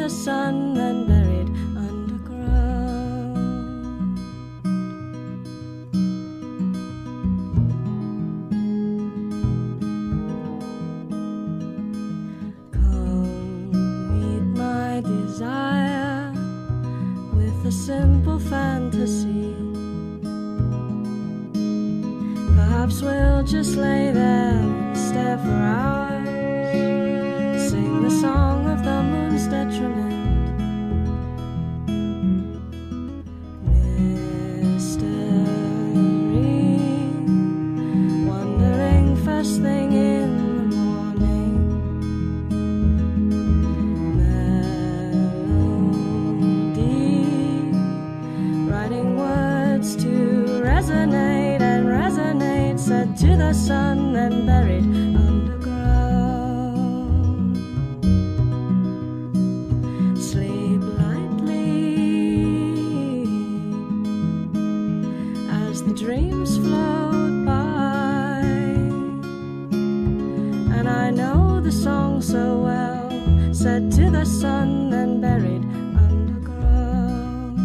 the sun, then buried underground. Come meet my desire with a simple fantasy. Perhaps we'll just lay there and stare for hours, sing the song of the moon's detriment. Mystery, wondering first thing in the morning. Melody, writing words to resonate and resonate, said to the sun, then buried underground. Sleep lightly as the dreams float by, and I know the song so well, said to the sun, then buried underground.